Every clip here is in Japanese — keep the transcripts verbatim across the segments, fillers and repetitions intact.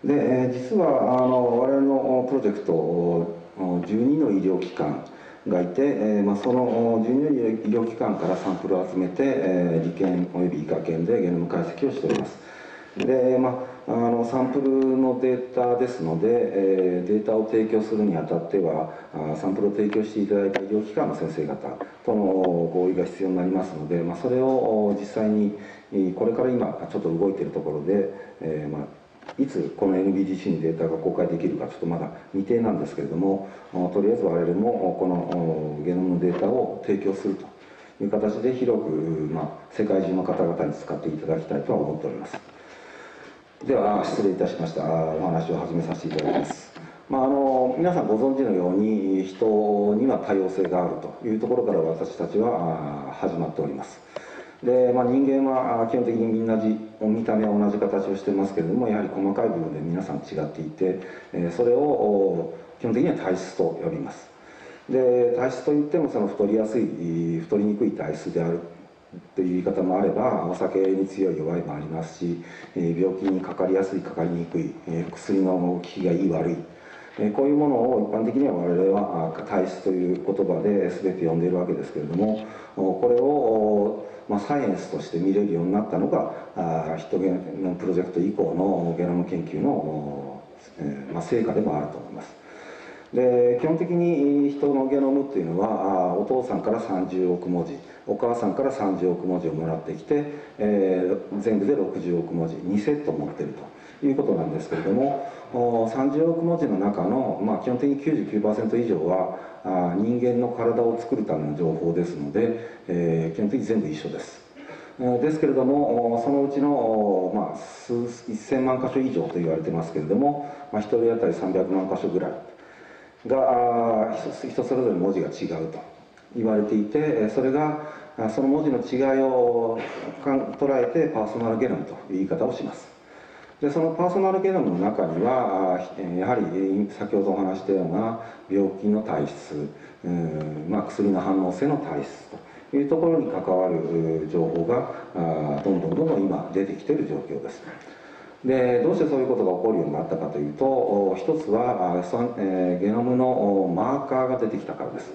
で、えー実はあの我々のプロジェクトじゅうにの医療機関がいて、えーまあ、そのじゅうにの医療機関からサンプルを集めて、えー理研および医科研でゲノム解析をしております。で、まあ、あのサンプルのデータですので、えーデータを提供するにあたっては、あサンプルを提供していただいた医療機関の先生方との合意が必要になりますので、まあ、それを実際にこれから今ちょっと動いているところで、えーまあいつこの エヌビージーシー にデータが公開できるかちょっとまだ未定なんですけれども、とりあえず我々もこのゲノムのデータを提供するという形で広く、まあ、世界中の方々に使っていただきたいとは思っております。では失礼いたしました。お話を始めさせていただきます。まあ、あの皆さんご存知のように人には多様性があるというところから私たちは始まっております。で、まあ、人間は基本的にみんな見た目は同じ形をしてますけれども、やはり細かい部分で皆さん違っていて、それを基本的には体質と呼びます。で、体質といってもその太りやすい太りにくい体質であるという言い方もあれば、お酒に強い弱いもありますし、病気にかかりやすいかかりにくい、薬の効きがいい悪い、こういうものを一般的には我々は体質という言葉で全て呼んでいるわけですけれども、これをまあサイエンスとして見れるようになったのがヒトゲノムプロジェクト以降のゲノム研究の、まあ、成果でもあると思います。で、基本的に人のゲノムっていうのはお父さんからさんじゅうおく文字、お母さんからさんじゅうおく文字をもらってきて、えー、全部でろくじゅうおく文字にセット持っているということなんですけれども、さんじゅうおく文字の中の、まあ、基本的に きゅうじゅうきゅうパーセント 以上はあ人間の体を作るための情報ですので、えー、基本的に全部一緒です。ですけれども、そのうちの、まあ、数せんまん箇所以上と言われてますけれども、まあ、ひとり当たりさんびゃくまん箇所ぐらいが人それぞれ文字が違うと言われていて、それがその文字の違いを捉えてパーソナルゲノムという言い方をします。で、そのパーソナルゲノムの中にはやはり先ほどお話したような病気の体質、まあ、薬の反応性の体質というところに関わる情報がどんどんどんどん今出てきている状況です。で、どうしてそういうことが起こるようになったかというと、一つはゲノムのマーカーが出てきたからです。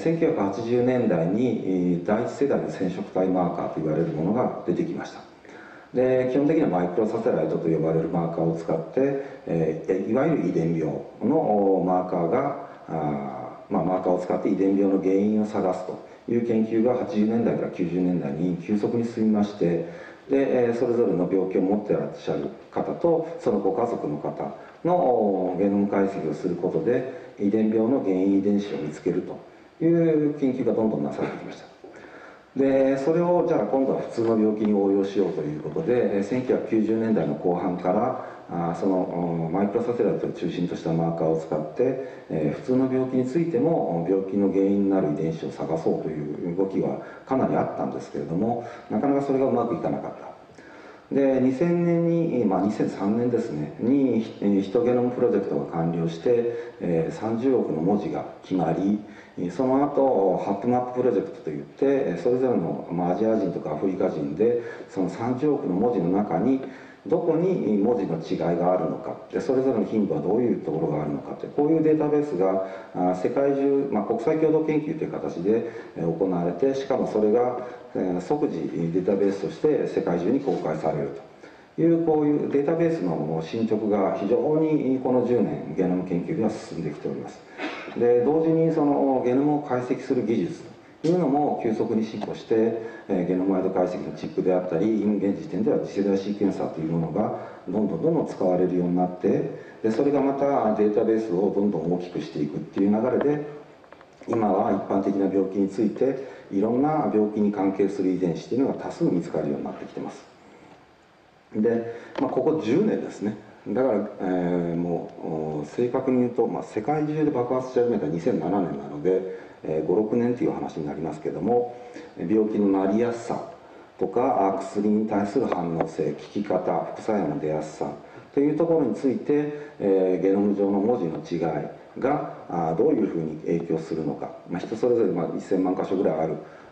せんきゅうひゃくはちじゅうねんだいに第一世代の染色体マーカーと言われるものが出てきました。で、基本的にはマイクロサテライトと呼ばれるマーカーを使って、えいわゆる遺伝病のマーカーがあ、まあ、マーカーを使って遺伝病の原因を探すという研究がはちじゅうねんだいからきゅうじゅうねんだいに急速に進みまして、でそれぞれの病気を持っていらっしゃる方とそのご家族の方のゲノム解析をすることで遺伝病の原因遺伝子を見つけるという研究がどんどんなされてきました。でそれをじゃあ今度は普通の病気に応用しようということでせんきゅうひゃくきゅうじゅうねんだいの後半からあそのマイクロサテライトを中心としたマーカーを使って、えー、普通の病気についても病気の原因になる遺伝子を探そうという動きはかなりあったんですけれども、なかなかそれがうまくいかなかった。でにせんねんに、まあ、にせんさんねんですねにヒトゲノムプロジェクトが完了して、えー、さんじゅうおくの文字が決まり、その後ハップマッププロジェクトといってそれぞれの、まあ、アジア人とかアフリカ人でそのさんじゅうおくの文字の中にどこに文字の違いがあるのかでそれぞれの頻度はどういうところがあるのかってこういうデータベースが世界中、まあ、国際共同研究という形で行われて、しかもそれが即時データベースとして世界中に公開されるというこういうデータベースの進捗が非常にこのじゅうねんゲノム研究では進んできております。で同時にそのゲノムを解析する技術というのも急速に進歩して、えー、ゲノマイド解析のチップであったり今現時点では次世代シーケンサーというものがどんどんどんどん使われるようになって、でそれがまたデータベースをどんどん大きくしていくっていう流れで今は一般的な病気についていろんな病気に関係する遺伝子というのが多数見つかるようになってきてます。で、まあ、ここじゅうねんですね。だから、えー、もう正確に言うと、まあ、世界中で爆発し始めたにせんななねんなので、えー、ごろくねんという話になりますけども、病気のなりやすさとか薬に対する反応性、効き方、副作用の出やすさというところについて、えー、ゲノム上の文字の違いがあどういうふうに影響するのか、まあ、人それぞれまあせんまん箇所ぐらいある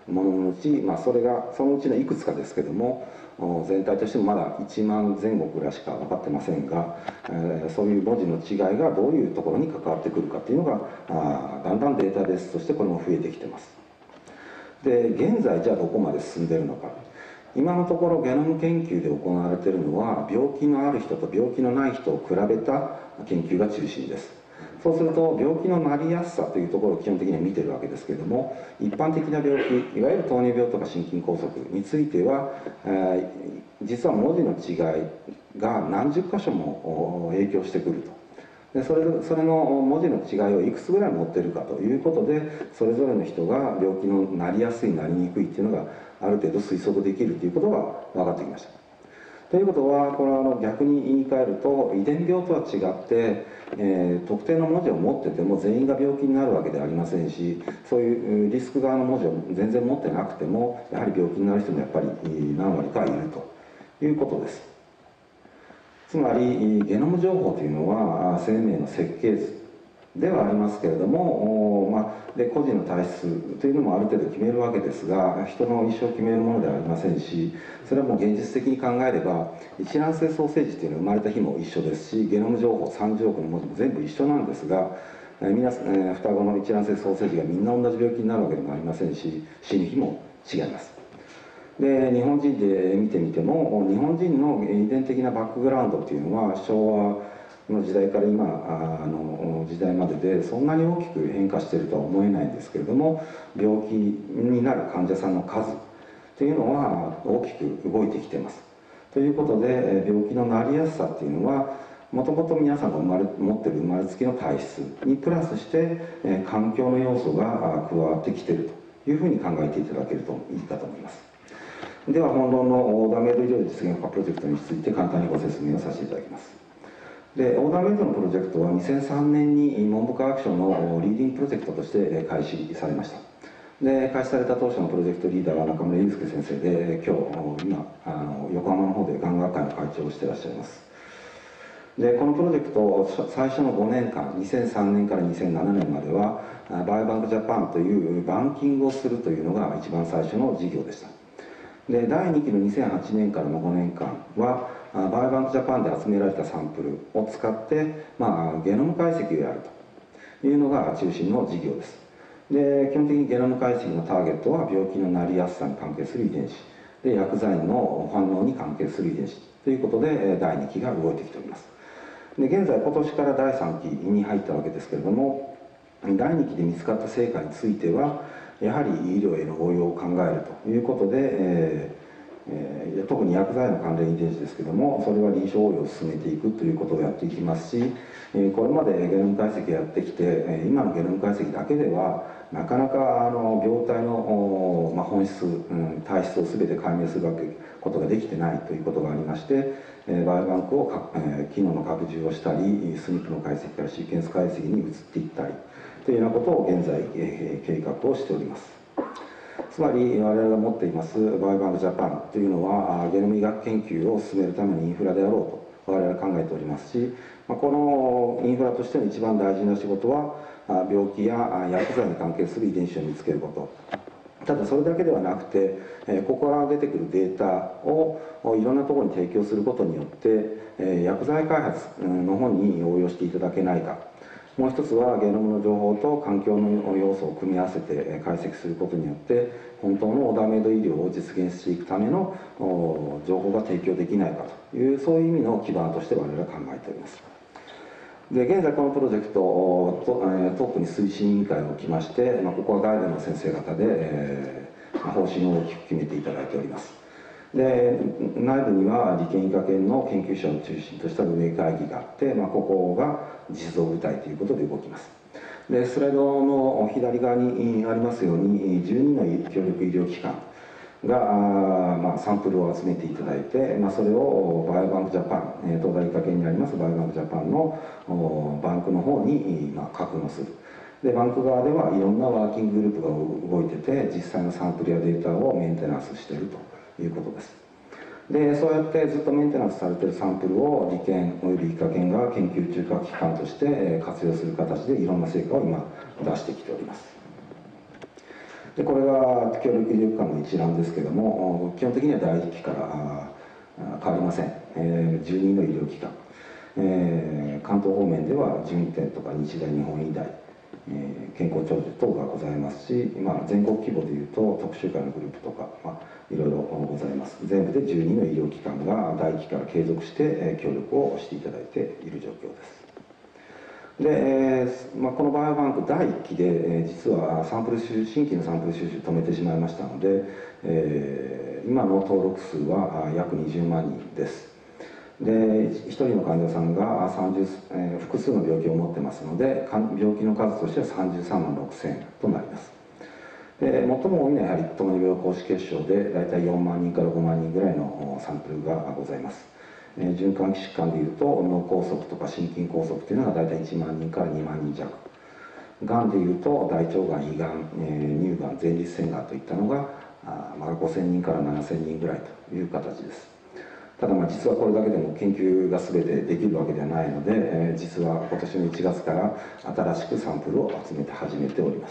もののうち、まあ、それがそのうちのいくつかですけども、全体としてもまだいちまんぜん後ぐらいしか分かってませんが、えー、そういう文字の違いがどういうところに関わってくるかっていうのがあだんだんデータベースとしてこれも増えてきてます。で現在じゃあどこまで進んでるのか。今のところゲノム研究で行われているのは病気のある人と病気のない人を比べた研究が中心です。そうすると病気のなりやすさというところを基本的には見てるわけですけれども、一般的な病気いわゆる糖尿病とか心筋梗塞については、えー、実は文字の違いが何十箇所も影響してくると。でそれそれの文字の違いをいくつぐらい持ってるかということで、それぞれの人が病気のなりやすいなりにくいっていうのがある程度推測できるということが分かってきました。ということはこれはあの逆に言い換えると、遺伝病とは違って、えー、特定の文字を持ってても全員が病気になるわけではありませんし、そういうリスク側の文字を全然持ってなくてもやはり病気になる人もやっぱり何割かいるということです。つまりゲノム情報というのは生命の設計図ではありますけれども、まあ、で個人の体質というのもある程度決めるわけですが、人の一生を決めるものではありませんし、それはもう現実的に考えれば一卵性ソーセージというのは生まれた日も一緒ですし、ゲノム情報さんじゅうおくの文字も全部一緒なんですが、え皆さん、え双子の一卵性ソーセージがみんな同じ病気になるわけでもありませんし、死ぬ日も違います。で日本人で見てみても、日本人の遺伝的なバックグラウンドというのは昭和の時代から今あの時代まででそんなに大きく変化しているとは思えないんですけれども、病気になる患者さんの数というのは大きく動いてきています。ということで病気のなりやすさっていうのはもともと皆さんが生まれ持っている生まれつきの体質にプラスして環境の要素が加わってきているというふうに考えていただけるといいかと思います。では本論のオーダーメイド医療実現化プロジェクトについて簡単にご説明をさせていただきます。でオーダーメイドのプロジェクトはにせんさんねんに文部科学省のリーディングプロジェクトとして開始されました。で開始された当初のプロジェクトリーダーは中村祐介先生で、今日今あの横浜の方でがん学会の会長をしていらっしゃいます。でこのプロジェクト最初のごねんかんにせんさんねんからにせんななねんまではバイオバンクジャパンというバンキングをするというのが一番最初の事業でした。でだいにきのにせんはちねんからのごねんかんはバイオバンクジャパンで集められたサンプルを使って、まあ、ゲノム解析をやるというのが中心の事業です。で基本的にゲノム解析のターゲットは病気のなりやすさに関係する遺伝子で、薬剤の反応に関係する遺伝子ということでだいにきが動いてきております。で現在今年からだいさんきに入ったわけですけれども、だいにきで見つかった成果についてはやはり医療への応用を考えるということで、えーえー、特に薬剤の関連遺伝子ですけども、それは臨床応用を進めていくということをやっていきますし、えー、これまでゲノム解析をやってきて、えー、今のゲノム解析だけではなかなかあの病態の、まあ、本質、うん、体質を全て解明するわけことができてないということがありまして、えー、バイオバンクをか、えー、機能の拡充をしたり、スニップの解析からシーケンス解析に移っていったりというようなことを現在、えー、計画をしております。つまり我々が持っていますバイオバンクジャパンというのはゲノム医学研究を進めるためのインフラであろうと我々は考えておりますし、このインフラとしての一番大事な仕事は病気や薬剤に関係する遺伝子を見つけること。ただそれだけではなくて、ここから出てくるデータをいろんなところに提供することによって薬剤開発の方に応用していただけないか。もう一つはゲノムの情報と環境の要素を組み合わせて解析することによって本当のオーダーメイド医療を実現していくための情報が提供できないかという、そういう意味の基盤として我々は考えております。で現在このプロジェクトをトップに推進委員会を置きまして、まあ、ここは外部の先生方で、えー、方針を大きく決めていただいております。で内部には理研医科研の研究者を中心とした運営会議があって、まあ、ここが実像部隊ということで動きます。でスライドの左側にありますようにじゅうにの協力医療機関が、まあ、サンプルを集めていただいて、まあ、それをバイオバンクジャパン、東大医科研にありますバイオバンクジャパンのバンクの方に、まあ、格納する。でバンク側ではいろんなワーキンググループが動いてて、実際のサンプルやデータをメンテナンスしているということです。でそうやってずっとメンテナンスされているサンプルを理研および医科研が研究中核機関として活用する形でいろんな成果を今出してきております。 でこれが協力医療機関の一覧ですけども、基本的には第一期から変わりません。えー、じゅうにの医療機関、えー、関東方面では順天とか日大、日本医大、えー、健康長寿等がございますし、まあ、全国規模でいうと特集会のグループとか、まあ、いろいろございます。全部でじゅうにの医療機関が第一期から継続して、えー、協力をしていただいている状況です。で、えーまあ、このバイオバンクだいいっきで、えー、実はサンプル収新規のサンプル収集止めてしまいましたので、えー、今の登録数は約にじゅうまんにんです。でひとりの患者さんがさんじゅう、えー、複数の病気を持ってますので、病気の数としてはさんじゅうさんまんろくせんとなります。で最も多いのはやはり糖尿病高脂血症でだいたいよんまんにんからごまんにんぐらいのサンプルがございます。えー、循環器疾患でいうと脳梗塞とか心筋梗塞というのがだいたいいちまんにんからにまんにん弱、がんでいうと大腸がん、胃がん、えー、乳がん、前立腺がんといったのがあ、まあ、ごせんにんからななせんにんぐらいという形です。ただまあ実はこれだけでも研究が全てできるわけではないので、えー、実は今年のいちがつから新しくサンプルを集めて始めております。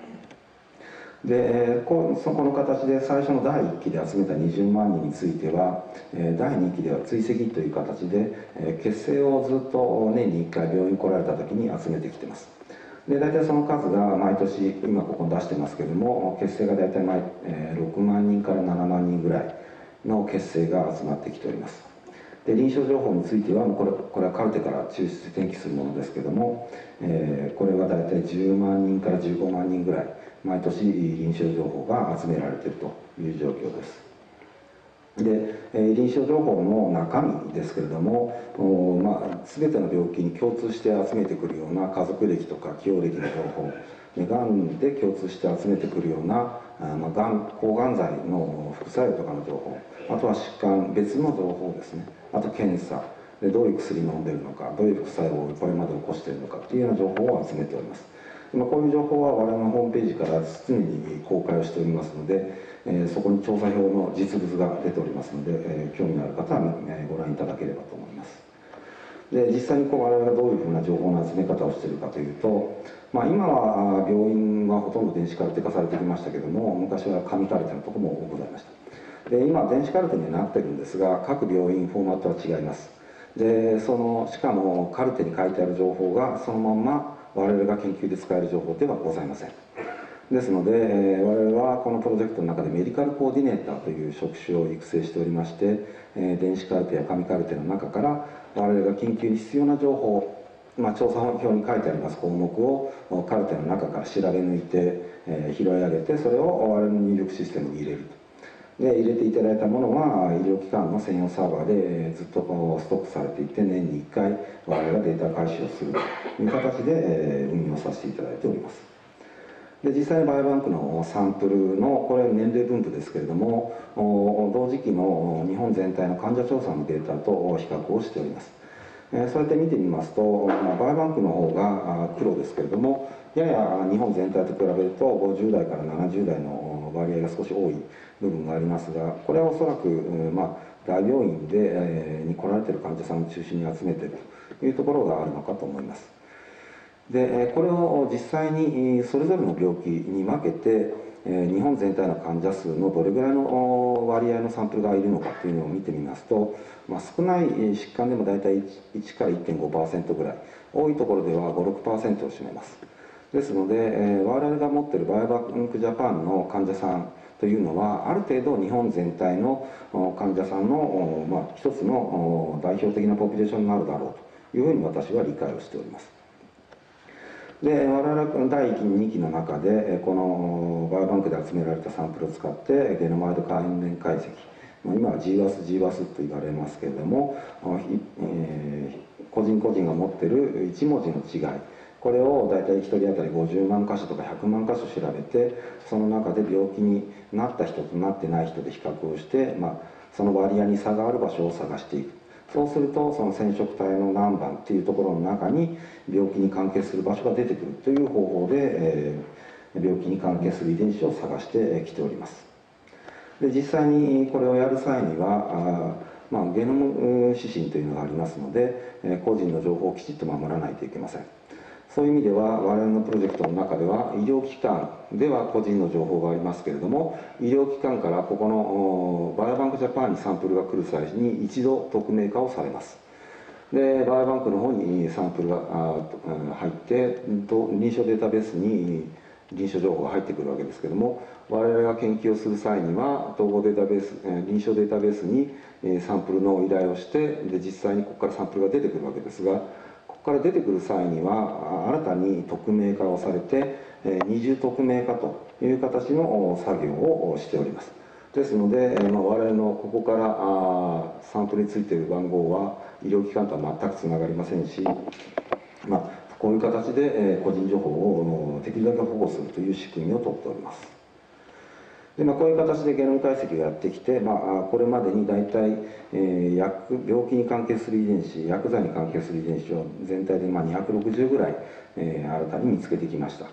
でこそこの形で最初のだいいっきで集めたにじゅうまんにんについては、だいにきでは追跡という形で血清をずっと年にいっかい病院来られた時に集めてきてます。で大体その数が毎年今ここに出してますけども、血清が大体毎、えー、ろくまんにんからななまんにんぐらいの血清が集まってきております。で臨床情報についてはこれこれはカルテから抽出転記するものですけども、えー、これは大体じゅうまんにんからじゅうごまんにんぐらい毎年臨床情報が集められているという状況です。で、えー、臨床情報の中身ですけれども、まあ、全ての病気に共通して集めてくるような家族歴とか起用歴の情報で、がんで共通して集めてくるようなあ、まあ、がん抗がん剤の副作用とかの情報、あとは疾患別の情報ですね、あと検査でどういう薬飲んでるのか、どういう副作用をこれまで起こしているのかっていうような情報を集めております。まあ、こういう情報は我々のホームページから常に公開をしておりますので、えー、そこに調査票の実物が出ておりますので、えー、興味のある方は、えー、ご覧いただければと思います。で実際にこう我々がどういうふうな情報の集め方をしているかというと、まあ、今は病院はほとんど電子カルテ化されてきましたけども、昔は紙カルテのところもございました。で今電子カルテになってるんですが、各病院フォーマットは違います。でそのしかもカルテに書いてある情報がそのまんま我々が研究で使える情報ではございません。ですので、えー、我々はこのプロジェクトの中でメディカルコーディネーターという職種を育成しておりまして、えー、電子カルテや紙カルテの中から我々が研究に必要な情報、まあ、調査表に書いてあります項目をカルテの中から調べ抜いて、えー、拾い上げて、それを我々の入力システムに入れると。で入れていただいたものは医療機関の専用サーバーでずっとこうストックされていて、年にいっかい我々がデータ回収をするという形で運用させていただいております。で実際にバイオバンクのサンプルのこれは年齢分布ですけれども、同時期の日本全体の患者調査のデータと比較をしております。そうやって見てみますと、バイオバンクの方が黒ですけれども、やや日本全体と比べるとごじゅうだいからななじゅうだいの割合が少し多い部分がありますが、これはおそらく、まあ、大病院で、えー、に来られている患者さんを中心に集めているというところがあるのかと思います。でこれを実際にそれぞれの病気に分けて、日本全体の患者数のどれぐらいの割合のサンプルがいるのかというのを見てみますと、まあ、少ない疾患でも大体いちから いってんごパーセント ぐらい、多いところではご、ろくパーセント を占めます。ですので、えー、我々が持っているバイオバンクジャパンの患者さんというのは、ある程度日本全体の患者さんの、まあ、一つの代表的なポピュレーションになるだろうというふうに私は理解をしております。で我々はだいいっきにきの中でこのバイオバンクで集められたサンプルを使ってゲノマイド関連解析、今は ジーワス、ジーワス と言われますけれども、えー、個人個人が持っているいち文字の違い、これを大体ひとり当たりごじゅうまん箇所とかひゃくまん箇所調べて、その中で病気になった人となってない人で比較をして、まあ、その割合に差がある場所を探していく。そうするとその染色体の何番っていうところの中に病気に関係する場所が出てくるという方法で、えー、病気に関係する遺伝子を探してきております。で実際にこれをやる際にはあ、まあ、ゲノム指針というのがありますので、個人の情報をきちっと守らないといけません。 そういう意味では我々のプロジェクトの中では医療機関では個人の情報がありますけれども、医療機関からここのバイオバンクジャパンにサンプルが来る際に一度匿名化をされます。でバイオバンクの方にサンプルが入って臨床データベースに臨床情報が入ってくるわけですけれども、我々が研究をする際には統合データベース臨床データベースにサンプルの依頼をして、で実際にここからサンプルが出てくるわけですが、ここから出てくる際には新たに匿名化をされて二重匿名化という形の作業をしております。ですので、まあ、我々のここからあサンプルについている番号は医療機関とは全くつながりませんし、まあ、こういう形で個人情報をできるだけ保護するという仕組みをとっております。で、まあ、こういう形でゲノム解析をやってきて、まあ、これまでに大体、えー、薬病気に関係する遺伝子、薬剤に関係する遺伝子を全体でまあにひゃくろくじゅうぐらい、えー、新たに見つけてきました。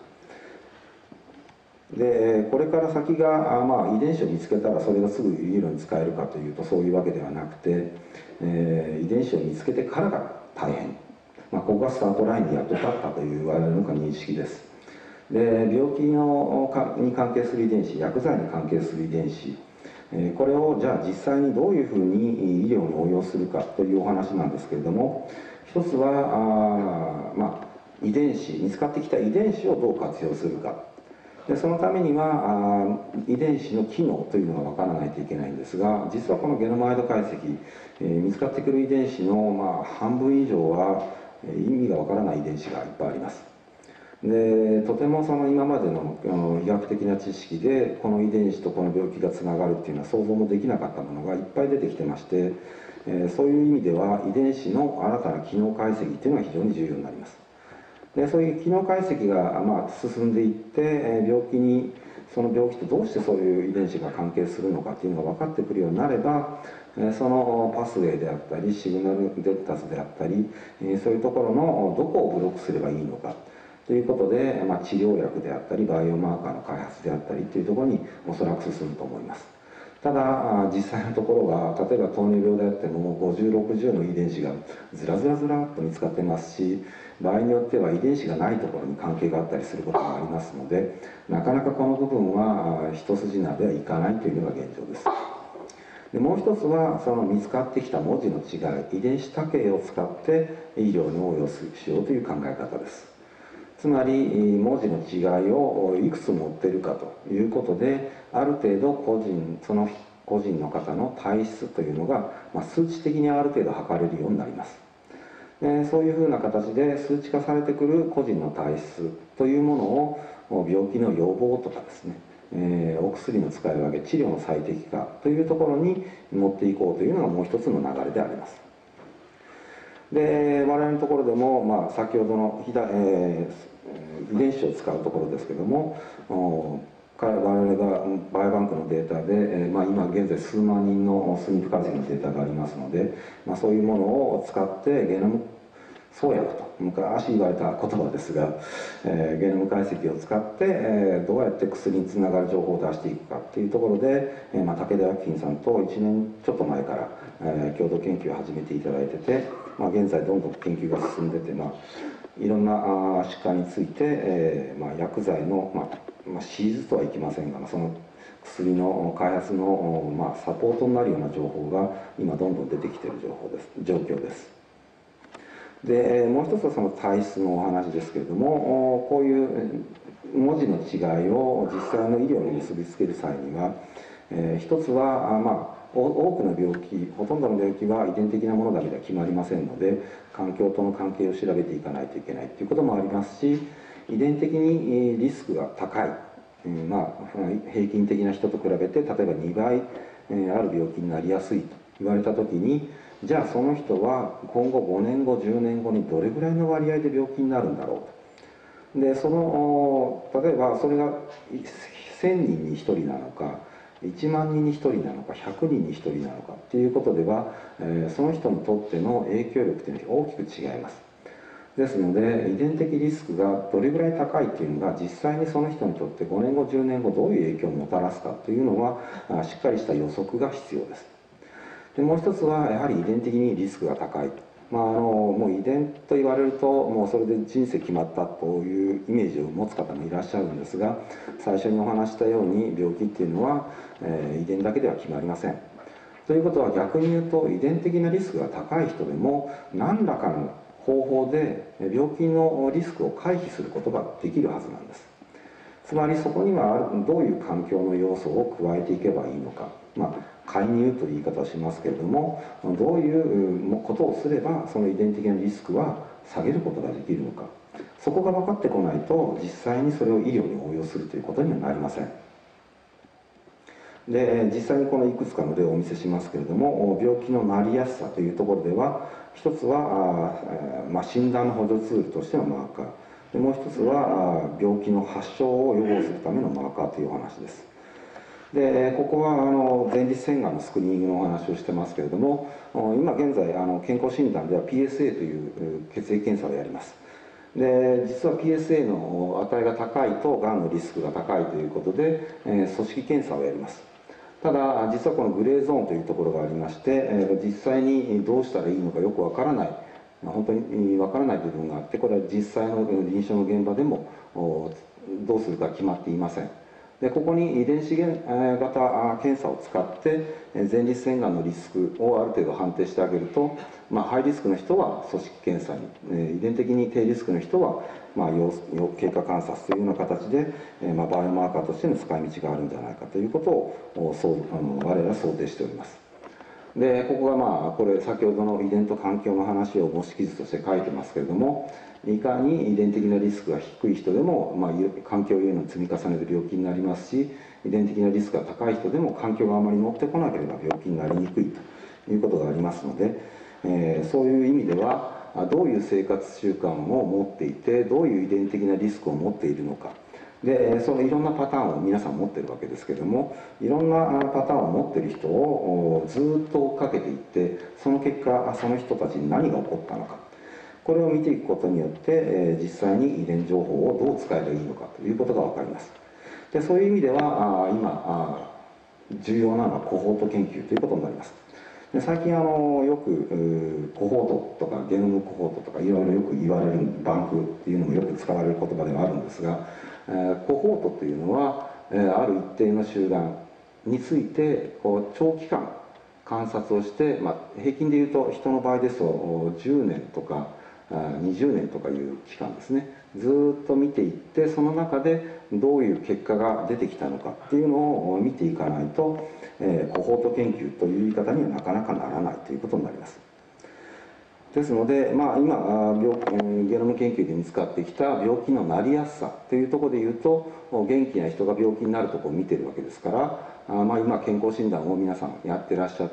でこれから先が、まあ、遺伝子を見つけたらそれがすぐ医療に使えるかというとそういうわけではなくて、えー、遺伝子を見つけてからが大変、まあ、ここがスタートラインにやっと立ったという我々の認識です。で病気のかに関係する遺伝子、薬剤に関係する遺伝子、えー、これをじゃあ実際にどういうふうに医療に応用するかというお話なんですけれども、一つはあ、まあ、遺伝子見つかってきた遺伝子をどう活用するか。でそのためにはあ遺伝子の機能というのが分からないといけないんですが、実はこのゲノマイド解析、えー、見つかってくる遺伝子の、まあ、半分以上は意味が分からない遺伝子がいっぱいあります。でとてもその今までの医学的な知識でこの遺伝子とこの病気がつながるっていうのは想像もできなかったものがいっぱい出てきてまして、えー、そういう意味では遺伝子の新たな機能解析っていうのが非常に重要になります。でそういう機能解析が、まあ、進んでいって、え病気にその病気とどうしてそういう遺伝子が関係するのかっていうのが分かってくるようになれば、えそのパスウェイであったりシグナル伝達であったり、えそういうところのどこをブロックすればいいのかということで、まあ、治療薬であったりバイオマーカーの開発であったりというところにおそらく進むと思います。ただ実際のところは例えば糖尿病であってもごじゅうろくじゅうの遺伝子がずらずらずらっと見つかってますし、場合によっては遺伝子がないところに関係があったりすることもありますので、なかなかこの部分は一筋縄ではいかないというのが現状です。でもう一つはその見つかってきた文字の違い、遺伝子多形を使って医療に応用しようという考え方です。つまり文字の違いをいくつ持っているかということで、ある程度個人その個人の方の体質というのが、まあ、数値的にある程度測れるようになります。でそういうふうな形で数値化されてくる個人の体質というものを病気の予防とかですね、えー、お薬の使い分け、治療の最適化というところに持っていこうというのがもう一つの流れであります。で我々のところでも、まあ、先ほどのひだ、えー、遺伝子を使うところですけども、我々がバイオバンクのデータで、えーまあ、今現在数万人のスニープ解析のデータがありますので、まあ、そういうものを使ってゲノム創薬と昔言われた言葉ですが、えー、ゲノム解析を使って、えー、どうやって薬につながる情報を出していくかっていうところで、えーまあ、武田薬品さんといちねんちょっと前から、えー、共同研究を始めていただいてて、まあ、現在どんどん研究が進んでて、まあ、いろんな疾患について、えーまあ、薬剤の、まあまあ、シーズとはいきませんが、その薬の開発の、まあ、サポートになるような情報が今どんどん出てきている情報です状況です。でもう一つはその体質のお話ですけれども、こういう文字の違いを実際の医療に結びつける際には、えー、一つは、まあ、多くの病気、ほとんどの病気は遺伝的なものだけでは決まりませんので、環境との関係を調べていかないといけないということもありますし、遺伝的にリスクが高い、えーまあ、平均的な人と比べて例えばにばい、えー、ある病気になりやすいと言われた時に、じゃあその人は今後ごねんごじゅうねんごにどれぐらいの割合で病気になるんだろうと。でその例えばそれがせんにんにひとりなのかいちまんにんにひとりなのかひゃくにんにひとりなのかっていうことでは、えー、その人にとっての影響力というのは大きく違います。ですので遺伝的リスクがどれぐらい高いというのが実際にその人にとってごねんごじゅうねんごどういう影響をもたらすかというのはしっかりした予測が必要です。でもう一つはやはり遺伝的にリスクが高い、 まあ、あのもう遺伝と言われるともうそれで人生決まったというイメージを持つ方もいらっしゃるんですが、最初にお話したように病気っていうのは、えー、遺伝だけでは決まりません。ということは逆に言うと、遺伝的なリスクが高い人でも何らかの方法で病気のリスクを回避することができるはずなんです。つまりそこにはどういう環境の要素を加えていけばいいのか、まあ、介入という言い方をしますけれども、どういうことをすればその遺伝的なリスクは下げることができるのか、そこが分かってこないと実際にそれを医療に応用するということにはなりません。で実際にこのいくつかの例をお見せしますけれども、病気のなりやすさというところでは、一つはあ、まあ、診断の補助ツールとしてのマーカーで、もう一つは病気の発症を予防するためのマーカーというお話です。でここはあの前立腺がんのスクリーニングのお話をしてますけれども、今現在あの健康診断では ピーエスエー という血液検査をやります。で実は ピーエスエー の値が高いとがんのリスクが高いということで、えー、組織検査をやります。ただ実はこのグレーゾーンというところがありまして、えー、実際にどうしたらいいのかよくわからない、本当にわからない部分があって、これは実際の臨床の現場でもどうするか決まっていません。でここに遺伝子型検査を使って前立腺がんのリスクをある程度判定してあげると、まあ、ハイリスクの人は組織検査に、遺伝的に低リスクの人は、まあ、経過観察というような形で、まあ、バイオマーカーとしての使い道があるんじゃないかということをそうあの我々は想定しております。でここがまあこれ先ほどの遺伝と環境の話を模式図として書いてますけれども、いかに遺伝的なリスクが低い人でも、まあ、環境要因の積み重ねで病気になりますし、遺伝的なリスクが高い人でも環境があまり乗ってこなければ病気になりにくいということがありますので、えー、そういう意味ではどういう生活習慣を持っていて、どういう遺伝的なリスクを持っているのかで、そのいろんなパターンを皆さん持ってるわけですけども、いろんなパターンを持ってる人をずっと追っかけていって、その結果その人たちに何が起こったのか、これを見ていくことによって、えー、実際に遺伝情報をどう使えばいいのかということが分かります。でそういう意味ではあ今あ重要なのはコホート研究ということになります。で最近あのよくコホートとかゲノムコホートとかいろいろよく言われる、バンクっていうのもよく使われる言葉ではあるんですが、えー、コホートというのは、えー、ある一定の集団についてこう長期間観察をして、まあ、平均でいうと人の場合ですとじゅうねんとかにじゅうねんとかいう期間ですね、ずっと見ていって、その中でどういう結果が出てきたのかっていうのを見ていかないと、えー、コホート研究という言い方にはなかなかならないということになります。ですので、まあ、今病ゲノム研究で見つかってきた病気のなりやすさというところでいうと、元気な人が病気になるところを見てるわけですから、あまあ今健康診断を皆さんやってらっしゃって、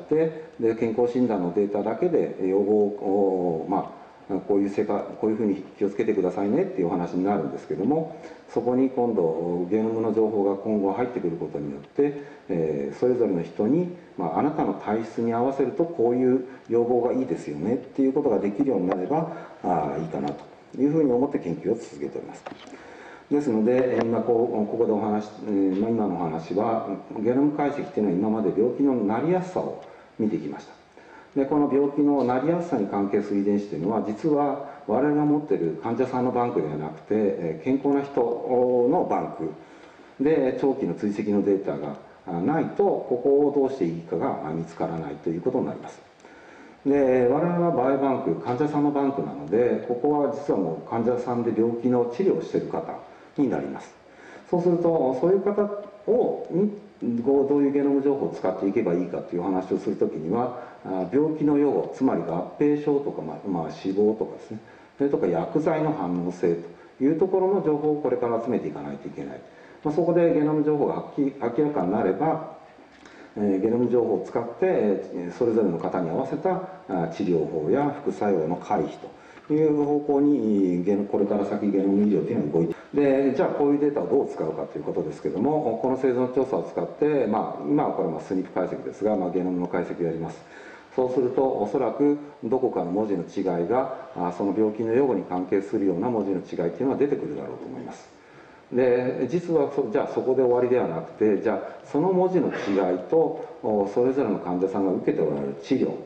で健康診断のデータだけで予防を、まあこういう生活こういうふうに気をつけてくださいねっていうお話になるんですけども、そこに今度ゲノムの情報が今後入ってくることによって、えー、それぞれの人に、まあ、あなたの体質に合わせるとこういう予防がいいですよねっていうことができるようになればあいいかなというふうに思って研究を続けております。ですので今こうここでお話、えー、今のお話はゲノム解析っていうのは今まで病気のなりやすさを見てきました。でこの病気のなりやすさに関係する遺伝子というのは、実は我々が持っている患者さんのバンクではなくて、健康な人のバンクで長期の追跡のデータがないと、ここをどうしていいかが見つからないということになります。で我々はバイオバンク、患者さんのバンクなので、ここは実はもう患者さんで病気の治療をしている方になります。そうするとそういう方をどういうゲノム情報を使っていけばいいかという話をするときには、病気の予後、つまり合併症とか、まあまあ、死亡とかですね、それとか薬剤の反応性というところの情報をこれから集めていかないといけない。まあ、そこでゲノム情報が明らかになれば、えー、ゲノム情報を使ってそれぞれの方に合わせた治療法や副作用の回避という方向にこれから先ゲノム医療というのは動いて、でじゃあこういうデータをどう使うかということですけども、この生存調査を使って、まあ、今はこれはスニップ解析ですが、まあ、ゲノムの解析をやります。そうするとおそらくどこかの文字の違いがその病気の予後に関係するような文字の違いというのは出てくるだろうと思います。で実はそじゃあそこで終わりではなくて、じゃあその文字の違いとそれぞれの患者さんが受けておられる治療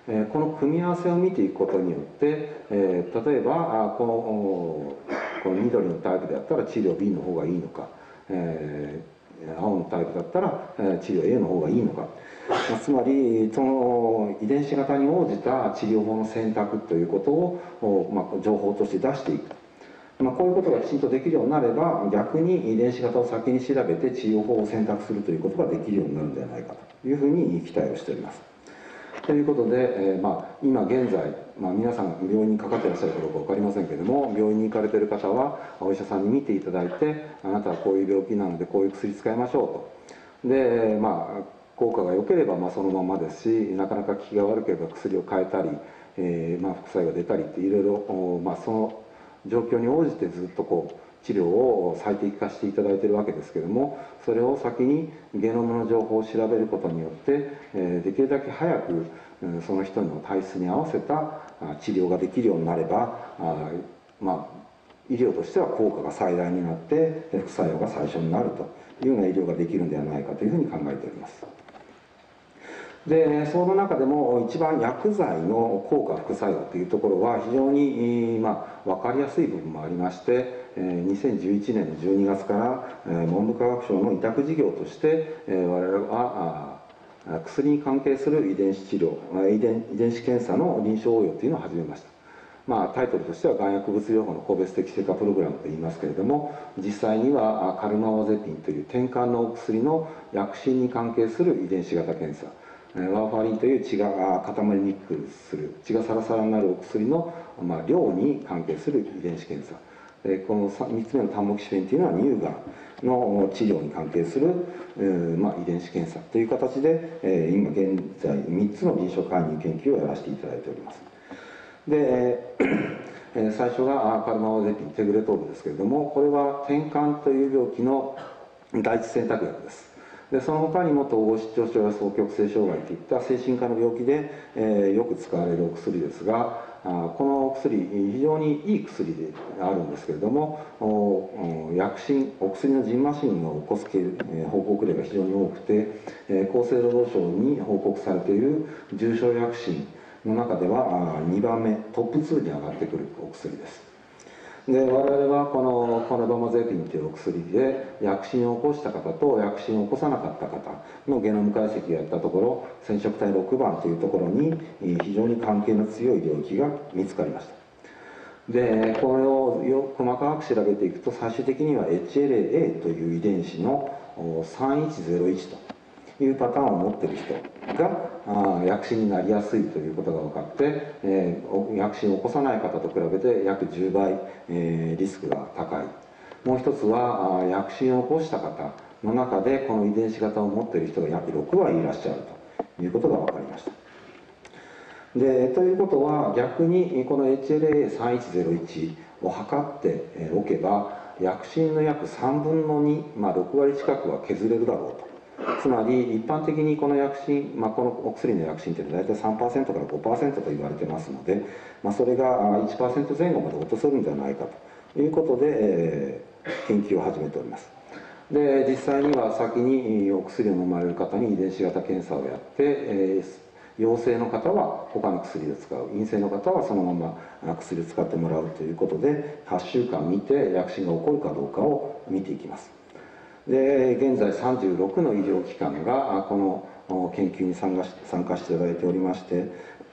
えー、この組み合わせを見ていくことによって、えー、例えばあこのこの緑のタイプであったら治療 B の方がいいのか、えー、青のタイプだったら、えー、治療 A の方がいいのか、まあ、つまりその遺伝子型に応じた治療法の選択ということを、まあ、情報として出していく。まあ、こういうことがきちんとできるようになれば、逆に遺伝子型を先に調べて治療法を選択するということができるようになるんではないかというふうに期待をしております。ということで、えーまあ、今現在、まあ、皆さん病院にかかっていらっしゃるかどうか分かりませんけれども、病院に行かれている方はお医者さんに見ていただいて、あなたはこういう病気なのでこういう薬使いましょうと。で、まあ、効果が良ければまあそのままですし、なかなか効きが悪ければ薬を変えたり、えーまあ、副作用が出たりっていろいろ、まあ、その状況に応じてずっとこう治療を最適化していただいているわけですけれども、それを先にゲノムの情報を調べることによって、えー、できるだけ早くその人の体質に合わせた治療ができるようになれば、あまあ医療としては効果が最大になって副作用が最初になるというような医療ができるんではないかというふうに考えております。でその中でも一番薬剤の効果副作用というところは非常に、まあ、分かりやすい部分もありまして、にせんじゅういちねんのじゅうにがつから文部科学省の委託事業として我々は薬に関係する遺伝子治療遺伝遺伝子検査の臨床応用というのを始めました。まあ、タイトルとしてはがん薬物療法の個別的成果プログラムといいますけれども、実際にはカルマワゼピンという転換のお薬の薬疹に関係する遺伝子型検査、ワーファリンという血が固まりにくくする血がサラサラになるお薬の、まあ、量に関係する遺伝子検査、このみっつめのタンモキシフェンというのは乳がんの治療に関係する、まあ、遺伝子検査という形で、えー、今現在みっつの臨床介入研究をやらせていただいております。で最初がカルマワゼピンテグレトールですけれども、これは転換という病気の第一選択薬です。でその他にも統合失調症や双極性障害といった精神科の病気で、えー、よく使われるお薬ですが、あこのお薬非常にいい薬であるんですけれども、薬疹お薬のじんましんを起こす、えー、報告例が非常に多くて、えー、厚生労働省に報告されている重症薬疹の中ではにばんめトップツーに上がってくるお薬です。で我々はこのカルマワゼピンというお薬で薬疹を起こした方と薬疹を起こさなかった方のゲノム解析をやったところ、染色体ろくばんというところに非常に関係の強い領域が見つかりました。でこれをよ細かく調べていくと、最終的には エイチエルエーエー という遺伝子のさんいちゼロいちというパターンを持っている人があ薬疹になりやすいということが分かって、えー、薬疹を起こさない方と比べて約じゅうばい、えー、リスクが高い。もう一つはあ薬疹を起こした方の中でこの遺伝子型を持っている人が約ろくわりいらっしゃるということが分かりました。でということは逆にこの エイチエルエーさんいちゼロいち を測っておけば薬疹の約さんぶんのに、まあ、ろくわり近くは削れるだろうと。つまり一般的にこの薬疹、まあ、このお薬の薬疹というのは大体 さんパーセント から ごパーセント と言われてますので、まあ、それが いちパーセント 前後まで落とせるんじゃないかということで、えー、研究を始めております。で実際には先にお薬を飲まれる方に遺伝子型検査をやって、えー、陽性の方は他の薬を使う、陰性の方はそのまま薬を使ってもらうということではちしゅうかん見て薬疹が起こるかどうかを見ていきます。で現在さんじゅうろくの医療機関がこの研究に参加し参加していただいておりまして、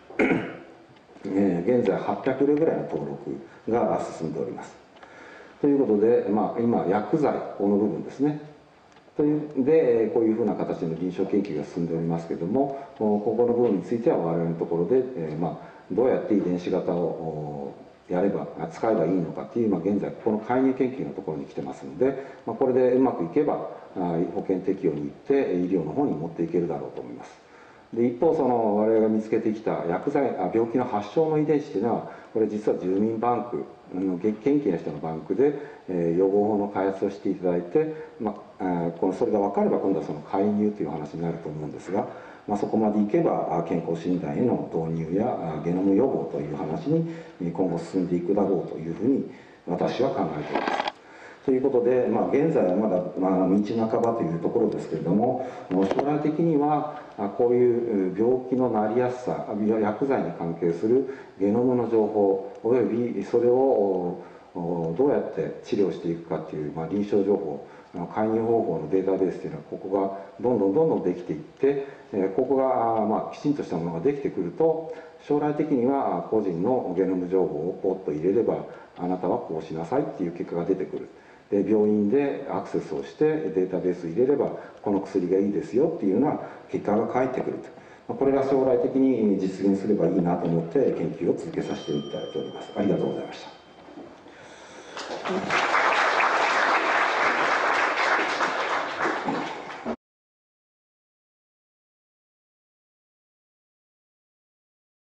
えー、現在はっぴゃくれいぐらいの登録が進んでおります。ということで、まあ、今薬剤この部分ですねというでこういうふうな形の臨床研究が進んでおりますけれども、ここの部分については我々のところで、えーまあ、どうやって遺伝子型をやれば使えばいいのかっていう、まあ、現在この介入研究のところに来てますので、まあ、これでうまくいけば保険適用に行って医療の方に持っていけるだろうと思います。で一方その我々が見つけてきた薬剤あ病気の発症の遺伝子というのはこれ実は住民バンクの元気な人のバンクで、えー、予防法の開発をしていただいて、まあ、このそれが分かれば今度はその介入という話になると思うんですが、まあ、そこまでいけば健康診断への導入やゲノム予防という話に今後進んでいくだろうというふうに私は考えています。 ということで、まあ、現在はまだ、まあ、道半ばというところですけれども、将来的にはこういう病気のなりやすさ、薬剤に関係するゲノムの情報およびそれをどうやって治療していくかという、まあ、臨床情報、介入方法のデータベースというのはここがどんどんどんどんできていって、ここが、まあ、きちんとしたものができてくると、将来的には個人のゲノム情報をポッと入れれば、あなたはこうしなさいっていう結果が出てくる。で病院でアクセスをしてデータベース入れればこの薬がいいですよっていうような結果が返ってくると、これが将来的に実現すればいいなと思って研究を続けさせていただいております。ありがとうございました。